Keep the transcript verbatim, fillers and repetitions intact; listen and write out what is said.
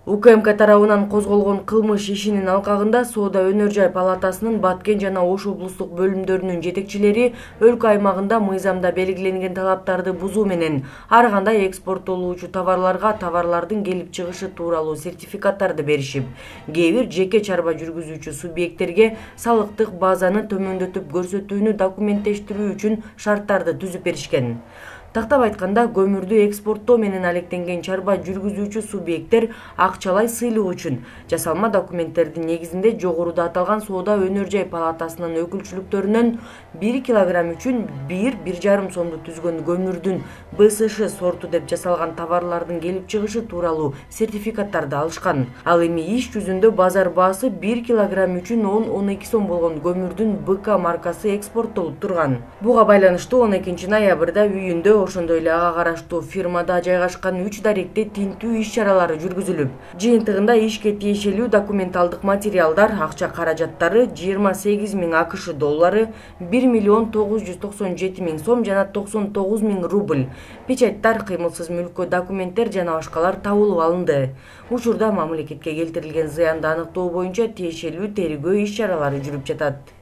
УКМК тарабынан козголгон кылмыш ишинин алкагында Соода өнөр жай палатасынын Баткен жана Ош облустук бөлүмдөрүнүн жетекчилери өлкө аймагында мыйзамда белгиленген талаптарды бузуу менен ар кандай экспорттолуучу товарларга товарлардын келип чыгышы тууралуу сертификаттарды беришип, кээ бир жеке чарба жүргүзүүчү субъекттерге салыктык базаны төмөндөтүп көрсөтүүнү документтештирүү үчүн шарттарды түзүп беришкен. Тактап айтканда, көмүрдү экспорттоо менен алектенген чарба жүргүзүүчү субъекттер акчалай сыйлык үчүн жасалма документтердин негизинде жогоруда аталган Соода өнөр жай палатасынын өкүлчүлүктөрүнөн бир килограмм үчүн бир бир жарым сомду түзгөн көмүрдүн Б С Ш сорту деп жасалган товарлардын келип чыгышы тууралуу сертификаттарды алышкан. Ал эми иш жүзүндө базар баасы бир килограмм үчүн он он эки сом болгон көмүрдүн Б К маркасы экспорттолуп турган. Буга байланыштуу он экинчи ноябрда үйүндө ошондой эле ага караштуу фирмада жайгашкан үч даректе тинтүү иш-чаралары жүргүзүлүп, жыйынтыгында ишке тиешелүү документалдык материалдар, акча каражаттары жыйырма сегиз миң А К Ш доллары, бир миллион тогуз жүз токсон жети миң сом жана токсон тогуз миң рубль, печаттар, кыймылсыз мүлккө документтер жана башкалар табылып алынды. Учурда мамлекетке келтирилген зыянды аныктоо боюнча тиешелүү тергөө иш-чаралары жүрүп жатат.